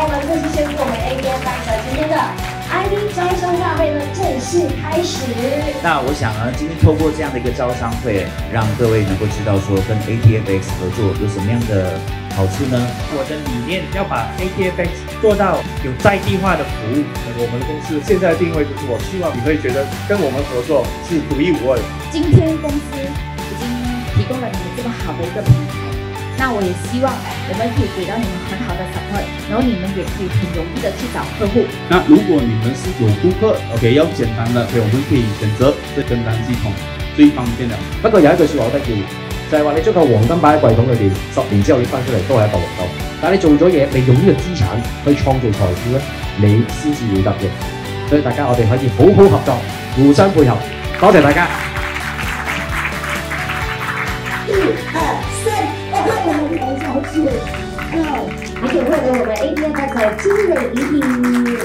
们这是宣布我们 ATFX 今天的 ID 招商大会呢正式开始。 那我想呢，今天透过这样的一个招商会，让各位能够知道说跟 ATFX 合作有什么样的好处呢？ 我的理念要把 ATFX 做到有在地化的服务。 我们的公司现在的定位就是，我希望你会觉得跟我们合作是独一无二的。 今天公司已经提供了你们这么好的一个平台，那我也希望我们可以给到你们很好的 support， 然后你们也可以很容易的去找客户。 那如果你们是有顾客 ，OK 要簡單嘅，我們可以選擇即係跟單系統最方便啦。 不過有一句説話好得意，就係話你將個黃金擺喺櫃桶裏邊，10年之後你翻出嚟都係一嚿黃金。但係你做咗嘢，你用呢個資產去創造財富咧，你先至會得嘅。所以大家我哋可以好好合作，互相配合。多謝大家。 1、2、3，我们来找起，而且会有我们 ATFX 的精美礼品。